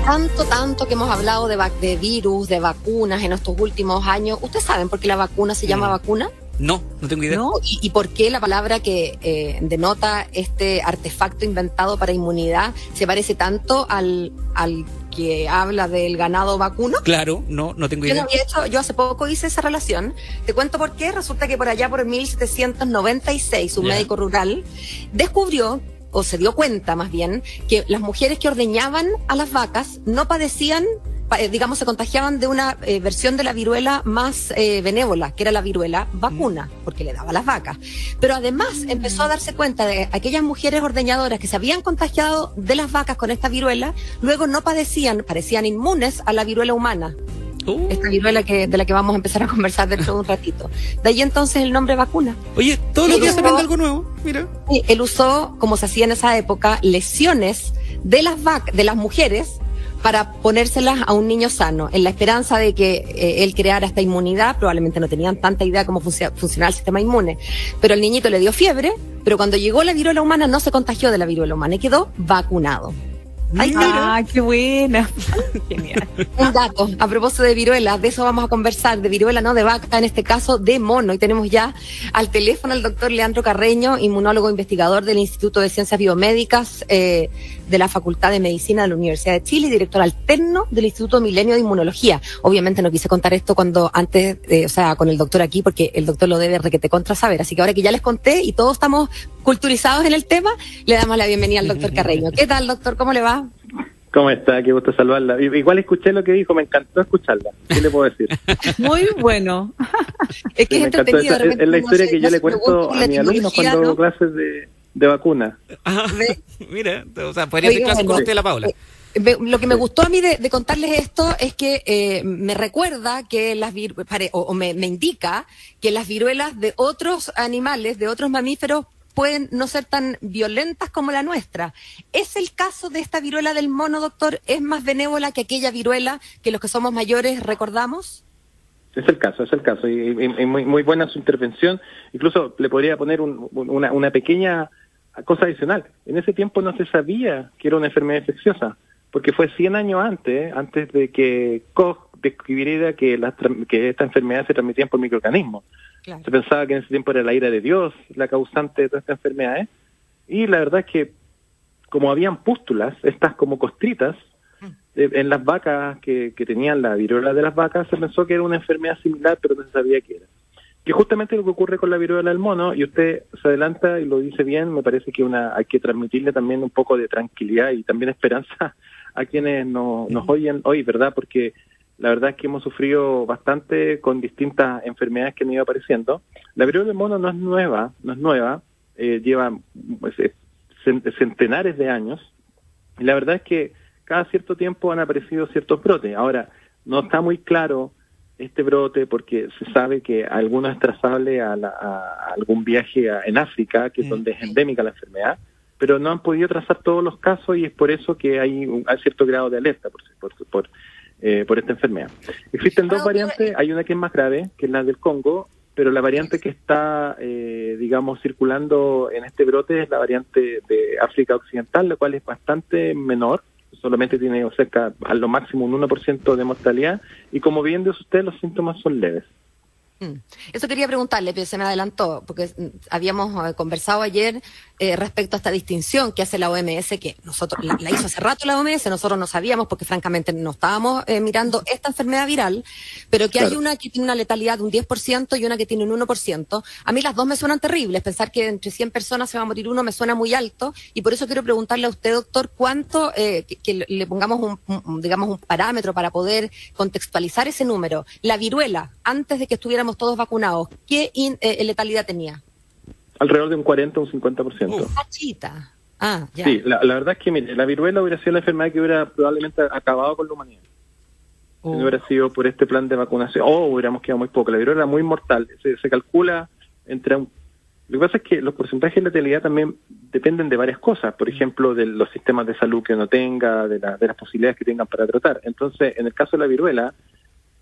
Tanto que hemos hablado de virus, de vacunas en estos últimos años, ¿ustedes saben por qué la vacuna se llama vacuna? No tengo idea. ¿No? ¿Y por qué la palabra que denota este artefacto inventado para inmunidad se parece tanto al que habla del ganado vacuno? Claro, no tengo idea. Yo hace poco hice esa relación. Te cuento por qué. Resulta que por allá por 1796 un médico rural descubrió, o se dio cuenta más bien, que las mujeres que ordeñaban a las vacas no padecían, digamos, se contagiaban de una versión de la viruela más benévola, que era la viruela vacuna, porque le daba a las vacas. Pero además empezó a darse cuenta de aquellas mujeres ordeñadoras que se habían contagiado de las vacas con esta viruela, luego no parecían inmunes a la viruela humana. Esta viruela de la que vamos a empezar a conversar dentro de un ratito. De ahí entonces el nombre vacuna. Oye, todos los días se aprende algo nuevo, mira. Él usó, como se hacía en esa época, lesiones de las mujeres para ponérselas a un niño sano, en la esperanza de que él creara esta inmunidad. Probablemente no tenían tanta idea de cómo funcionaba el sistema inmune, pero el niñito le dio fiebre, pero cuando llegó la viruela humana no se contagió de la viruela humana y quedó vacunado. Qué buena. Genial. Un dato, a propósito de viruela, de eso vamos a conversar, de viruela, no de vaca, en este caso de mono. Y tenemos ya al teléfono al doctor Leandro Carreño, inmunólogo investigador del Instituto de Ciencias Biomédicas de la Facultad de Medicina de la Universidad de Chile y director alterno del Instituto Milenio de Inmunología. Obviamente no quise contar esto con el doctor aquí, porque el doctor lo debe requete contra saber. Así que ahora que ya les conté y todos estamos culturizados en el tema, le damos la bienvenida al doctor Carreño. ¿Qué tal, doctor? ¿Cómo le va? ¿Cómo está? Qué gusto saludarla. Igual escuché lo que dijo, me encantó escucharla. ¿Qué le puedo decir? Muy bueno. Es que sí, es entretenido. Es la historia que yo le cuento a mis alumnos cuando hago clases de vacuna. Mira, o sea, podría ser clase con usted, la Paula. Lo que me gustó a mí de contarles esto es que me recuerda que me indica que las viruelas de otros animales, de otros mamíferos, pueden no ser tan violentas como la nuestra. ¿Es el caso de esta viruela del mono, doctor? ¿Es más benévola que aquella viruela que los que somos mayores recordamos? Es el caso. Y muy buena su intervención. Incluso le podría poner una pequeña cosa adicional. En ese tiempo no se sabía que era una enfermedad infecciosa, porque fue 100 años antes de que Koch descubriera que esta enfermedad se transmitía por microorganismos. Claro. Se pensaba que en ese tiempo era la ira de Dios la causante de todas estas enfermedades, y la verdad es que como habían pústulas, estas como costritas, en las vacas que tenían la viruela de las vacas, se pensó que era una enfermedad similar, pero no se sabía qué era. Que justamente lo que ocurre con la viruela del mono, y usted se adelanta y lo dice bien, me parece que hay que transmitirle también un poco de tranquilidad y también esperanza a quienes nos oyen hoy, ¿verdad? Porque la verdad es que hemos sufrido bastante con distintas enfermedades que han ido apareciendo. La viruela del mono no es nueva, lleva centenares de años, y la verdad es que cada cierto tiempo han aparecido ciertos brotes. Ahora, no está muy claro este brote porque se sabe que alguno es trazable a algún viaje en África, que es donde es endémica la enfermedad, pero no han podido trazar todos los casos, y es por eso que hay cierto grado de alerta por esta enfermedad. Existen dos variantes, hay una que es más grave, que es la del Congo, pero la variante que está, circulando en este brote es la variante de África Occidental, la cual es bastante menor, solamente tiene cerca a lo máximo un 1% de mortalidad, y como bien dice usted, los síntomas son leves. Eso quería preguntarle, pero se me adelantó, porque habíamos conversado ayer respecto a esta distinción que hace la OMS, que nosotros la hizo hace rato la OMS, nosotros no sabíamos porque francamente no estábamos mirando esta enfermedad viral, pero que hay una que tiene una letalidad de un 10% y una que tiene un 1%. A mí las dos me suenan terribles, pensar que entre 100 personas se va a morir uno me suena muy alto, y por eso quiero preguntarle a usted, doctor, cuánto, que le pongamos un parámetro para poder contextualizar ese número. La viruela, antes de que estuviéramos todos vacunados, ¿qué letalidad tenía? Alrededor de un 40 o un 50%. Chita. Ya. Sí, la verdad es que, mire, la viruela hubiera sido la enfermedad que hubiera probablemente acabado con la humanidad. Si no hubiera sido por este plan de vacunación, hubiéramos quedado muy poco. La viruela era muy mortal. Se calcula entre Lo que pasa es que los porcentajes de letalidad también dependen de varias cosas. Por ejemplo, de los sistemas de salud que uno tenga, de las posibilidades que tengan para tratar. Entonces, en el caso de la viruela,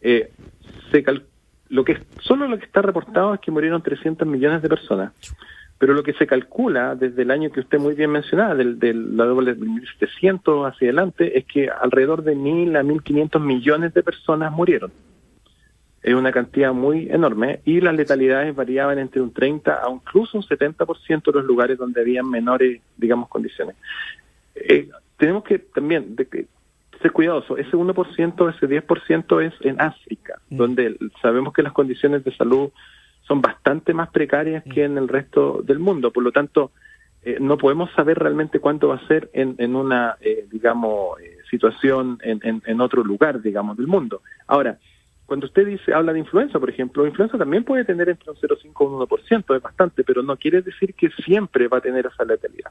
solo lo que está reportado es que murieron 300 millones de personas. Pero lo que se calcula desde el año que usted muy bien mencionaba, la doble del 1700 hacia adelante, es que alrededor de 1.000 a 1.500 millones de personas murieron. Es una cantidad muy enorme y las letalidades variaban entre un 30 a incluso un 70% de los lugares donde habían menores, digamos, condiciones. Tenemos que también ser cuidadosos. Ese 1%, ese 10% es en África, donde sabemos que las condiciones de salud son bastante más precarias que en el resto del mundo. Por lo tanto, no podemos saber realmente cuánto va a ser en una, situación en otro lugar, digamos, del mundo. Ahora, cuando usted habla de influenza, por ejemplo, influenza también puede tener entre un 0,5 y un 1%, es bastante, pero no quiere decir que siempre va a tener esa letalidad.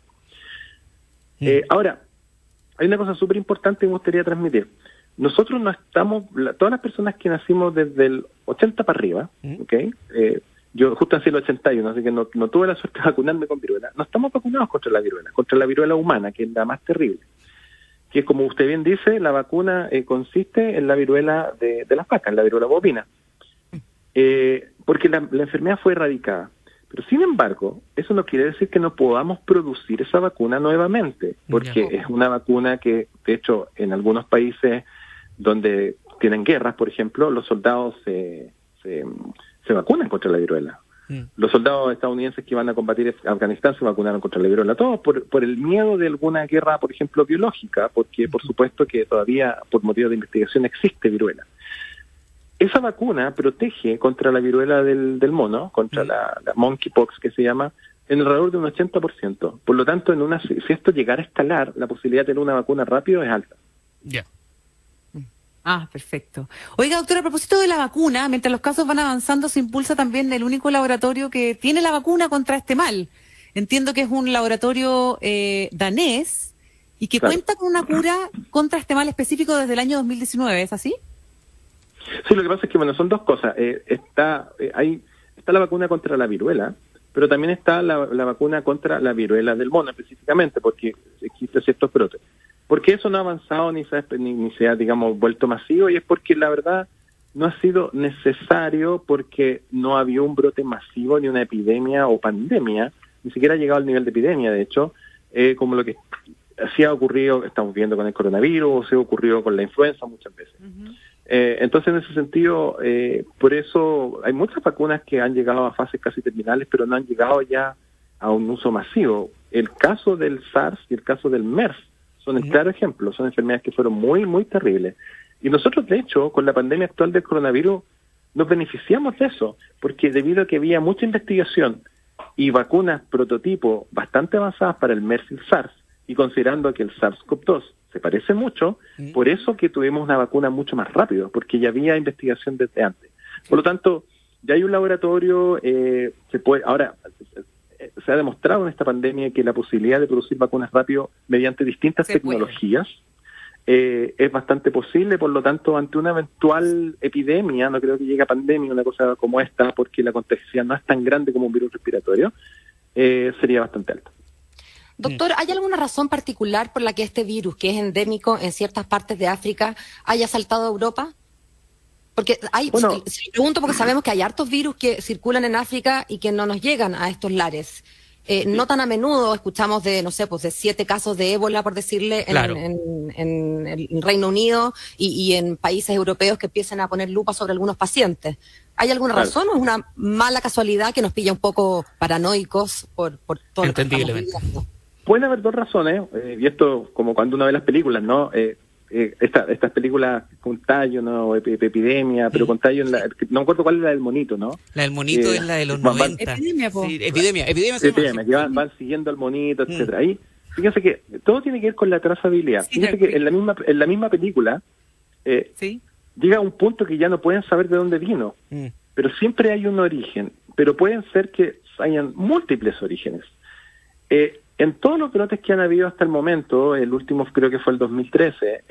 Ahora, hay una cosa súper importante que me gustaría transmitir. Nosotros no estamos, todas las personas que nacimos desde el 80 para arriba, ¿okay? Yo justo nací en el 81, así que no tuve la suerte de vacunarme con viruela. No estamos vacunados contra la viruela humana, que es la más terrible. Que como usted bien dice, la vacuna consiste en la viruela de las vacas, la viruela bovina. Porque la enfermedad fue erradicada. Pero sin embargo, eso no quiere decir que no podamos producir esa vacuna nuevamente, porque es una vacuna que, de hecho, en algunos países donde tienen guerras, por ejemplo, los soldados se vacunan contra la viruela. Los soldados estadounidenses que iban a combatir Afganistán se vacunaron contra la viruela, todos por el miedo de alguna guerra, por ejemplo, biológica, porque por supuesto que todavía, por motivo de investigación, existe viruela. Esa vacuna protege contra la viruela del mono, contra la monkeypox que se llama, en alrededor de un 80%. Por lo tanto, si esto llegara a escalar, la posibilidad de tener una vacuna rápido es alta. Ya. Ah, perfecto. Oiga, doctora, a propósito de la vacuna, mientras los casos van avanzando, se impulsa también el único laboratorio que tiene la vacuna contra este mal. Entiendo que es un laboratorio danés y que cuenta con una cura contra este mal específico desde el año 2019, ¿es así? Sí, lo que pasa es que, bueno, son dos cosas. Está la vacuna contra la viruela, pero también está la vacuna contra la viruela del mono específicamente, porque existen ciertos brotes. Porque eso no ha avanzado ni se ha, digamos, vuelto masivo, y es porque la verdad no ha sido necesario, porque no había un brote masivo ni una epidemia o pandemia, ni siquiera ha llegado al nivel de epidemia, de hecho, como lo que sí ha ocurrido, estamos viendo con el coronavirus, o se ha ocurrido con la influenza muchas veces. Entonces, en ese sentido, por eso hay muchas vacunas que han llegado a fases casi terminales, pero no han llegado ya a un uso masivo. El caso del SARS y el caso del MERS son el claro ejemplo, son enfermedades que fueron muy, muy terribles. Y nosotros, de hecho, con la pandemia actual del coronavirus, nos beneficiamos de eso, porque debido a que había mucha investigación y vacunas prototipo bastante avanzadas para el MERS y el SARS, y considerando que el SARS-CoV-2 se parece mucho, por eso que tuvimos una vacuna mucho más rápido, porque ya había investigación desde antes. Por lo tanto, ya hay un laboratorio, ahora se ha demostrado en esta pandemia que la posibilidad de producir vacunas rápido mediante distintas tecnologías es bastante posible. Por lo tanto, ante una eventual epidemia, no creo que llegue a pandemia, una cosa como esta, porque la complejidad no es tan grande como un virus respiratorio, sería bastante alta. Doctor, ¿hay alguna razón particular por la que este virus, que es endémico en ciertas partes de África, haya saltado a Europa? Porque se pregunto porque sabemos que hay hartos virus que circulan en África y que no nos llegan a estos lares. No tan a menudo escuchamos de 7 casos de ébola, por decirle, en el Reino Unido y en países europeos que empiezan a poner lupa sobre algunos pacientes. ¿Hay alguna razón o es una mala casualidad que nos pilla un poco paranoicos por todo lo que estamos viviendo? Pueden haber dos razones, y esto como cuando uno ve las películas, ¿no? Estas películas Contagio, ¿no? Epidemia, pero Contagio, no me acuerdo cuál es la del monito, ¿no? La del monito es la de los 90. Epidemia, sí, epidemia que van siguiendo al monito, etcétera. Ahí, fíjense que todo tiene que ver con la trazabilidad. Fíjense que en la misma película llega a un punto que ya no pueden saber de dónde vino, pero siempre hay un origen, pero pueden ser que hayan múltiples orígenes. En todos los brotes que han habido hasta el momento, el último creo que fue el 2013,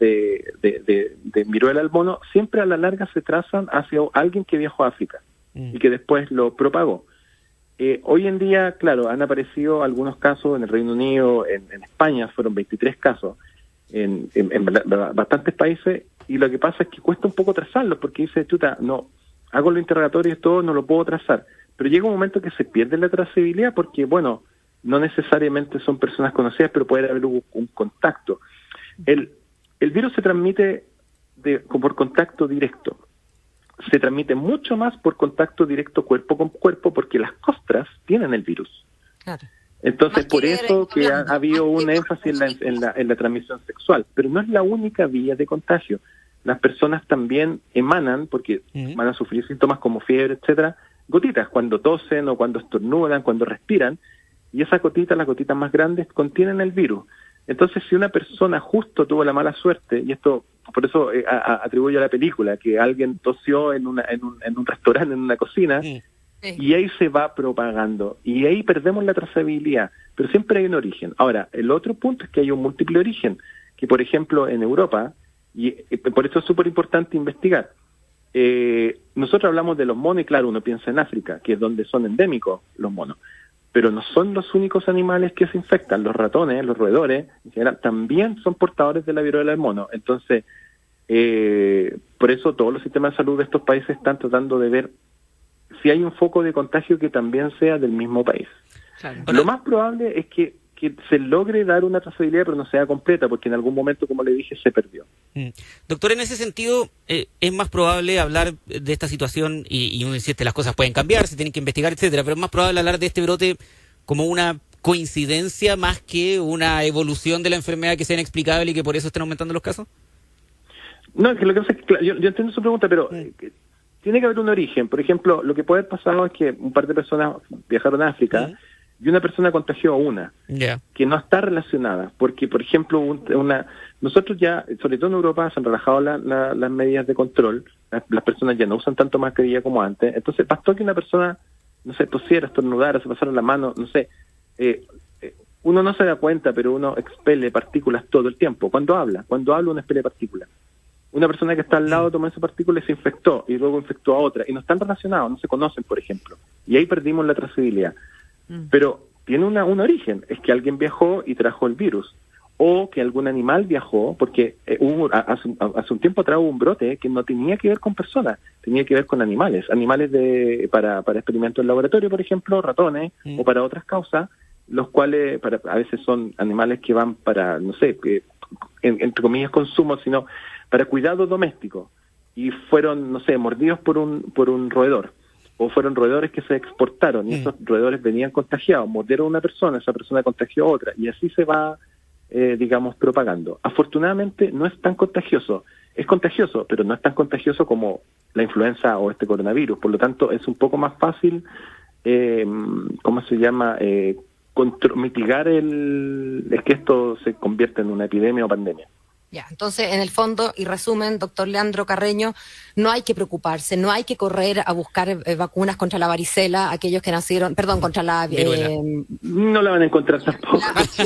de viruela del mono, siempre a la larga se trazan hacia alguien que viajó a África y que después lo propagó. Hoy en día, claro, han aparecido algunos casos en el Reino Unido, en España fueron 23 casos, en bastantes países, y lo que pasa es que cuesta un poco trazarlos, porque dice, chuta, no, hago los interrogatorios y todo, no lo puedo trazar. pero llega un momento que se pierde la trazabilidad porque, bueno, no necesariamente son personas conocidas, pero puede haber un contacto. El virus se transmite por contacto directo. Se transmite mucho más por contacto directo cuerpo con cuerpo porque las costras tienen el virus. Claro. Entonces, por eso que ha habido un énfasis en la transmisión sexual, pero no es la única vía de contagio. Las personas también emanan, porque van a sufrir síntomas como fiebre, etcétera, gotitas cuando tosen o cuando estornudan, cuando respiran, y esas gotitas, las gotitas más grandes, contienen el virus. Entonces, si una persona justo tuvo la mala suerte, y esto por eso atribuyo a la película, que alguien tosió en un restaurante, en una cocina, y ahí se va propagando, y ahí perdemos la trazabilidad, pero siempre hay un origen. Ahora, el otro punto es que hay un múltiple origen, que por ejemplo en Europa, y por eso es súper importante investigar, nosotros hablamos de los monos, y claro, uno piensa en África, que es donde son endémicos los monos, pero no son los únicos animales que se infectan. Los ratones, los roedores, en general, también son portadores de la viruela del mono. Entonces, por eso todos los sistemas de salud de estos países están tratando de ver si hay un foco de contagio que también sea del mismo país. Claro. Lo más probable es que se logre dar una trazabilidad, pero no sea completa, porque en algún momento, como le dije, se perdió. Doctor, en ese sentido, es más probable hablar de esta situación, y uno insiste, las cosas pueden cambiar, se tienen que investigar, etcétera, pero es más probable hablar de este brote como una coincidencia más que una evolución de la enfermedad que sea inexplicable y que por eso estén aumentando los casos. No, es que lo que pasa es que, claro, yo entiendo su pregunta, pero tiene que haber un origen. Por ejemplo, lo que puede haber pasado es que un par de personas viajaron a África, y una persona contagió a una, que no está relacionada, porque, por ejemplo, nosotros ya, sobre todo en Europa, se han relajado las medidas de control, las personas ya no usan tanto mascarilla como antes, entonces bastó que una persona, no sé, tosiera, estornudara, se pasara la mano, no sé, uno no se da cuenta, pero uno expele partículas todo el tiempo. Cuando habla uno expele partículas. Una persona que está al lado tomó esa partícula y se infectó, y luego infectó a otra, y no están relacionados, no se conocen, por ejemplo, y ahí perdimos la trazabilidad. Pero tiene un origen, es que alguien viajó y trajo el virus, o que algún animal viajó, porque hace un tiempo atrás hubo un brote que no tenía que ver con personas, tenía que ver con animales para experimentos en laboratorio, por ejemplo, ratones, o para otras causas, los cuales a veces son animales que van para, no sé, entre comillas consumo, sino para cuidado doméstico, y fueron, no sé, mordidos por un roedor, o fueron roedores que se exportaron, y esos roedores venían contagiados, mordieron a una persona, esa persona contagió a otra, y así se va, digamos, propagando. Afortunadamente no es tan contagioso, es contagioso, pero no es tan contagioso como la influenza o este coronavirus, por lo tanto es un poco más fácil, ¿cómo se llama?, mitigar es que esto se convierta en una epidemia o pandemia. Ya, entonces, en el fondo, y resumen, doctor Leandro Carreño, no hay que preocuparse, no hay que correr a buscar vacunas contra la varicela, aquellos que nacieron, contra la... no la van a encontrar tampoco.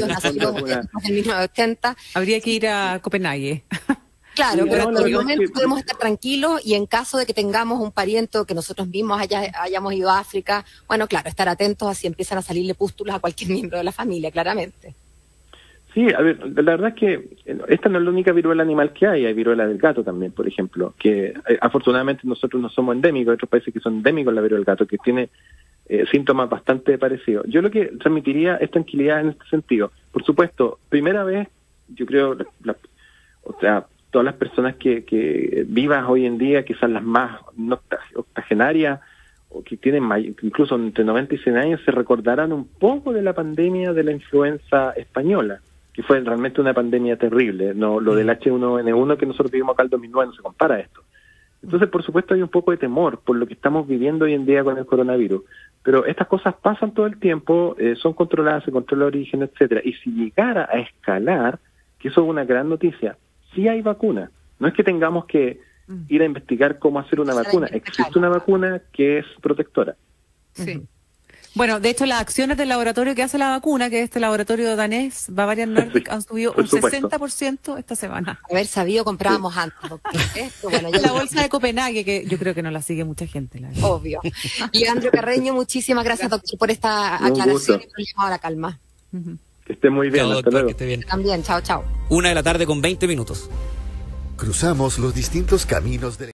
En 1980. Habría que ir a Copenhague. Claro, pero por el momento podemos estar tranquilos, y en caso de que tengamos un pariente o que nosotros mismos hayamos ido a África, bueno, claro, estar atentos a si empiezan a salirle pústulas a cualquier miembro de la familia, claramente. Sí, a ver, la verdad es que esta no es la única viruela animal que hay viruela del gato también, por ejemplo, que afortunadamente nosotros no somos endémicos, hay otros países que son endémicos la viruela del gato, que tiene síntomas bastante parecidos. Yo lo que transmitiría es tranquilidad en este sentido. Por supuesto, primera vez, yo creo, todas las personas que vivas hoy en día, quizás las más octogenarias, o que tienen incluso entre 90 y 100 años, se recordarán un poco de la pandemia de la influenza española, que fue realmente una pandemia terrible, no lo del H1N1 que nosotros vivimos acá en el 2009 no se compara a esto. Entonces, por supuesto, hay un poco de temor por lo que estamos viviendo hoy en día con el coronavirus, pero estas cosas pasan todo el tiempo, son controladas, se controla el origen, etcétera, y si llegara a escalar, que eso es una gran noticia, sí hay vacuna, no es que tengamos que ir a investigar cómo hacer una vacuna, existe una vacuna que es protectora. Sí. Bueno, de hecho, las acciones del laboratorio que hace la vacuna, que es este laboratorio danés, Bavarian Nordic, han subido un 60% esta semana. Haber sabido, comprábamos antes. Bueno, la bolsa de Copenhague, que yo creo que no la sigue mucha gente. Obvio. Leandro Carreño, muchísimas gracias, doctor, por esta aclaración y por el llamado a la calma. Que esté muy bien. Chao, hasta doctor, luego. que esté bien. También, chao. 1:00 p.m. con 20 minutos. Cruzamos los distintos caminos de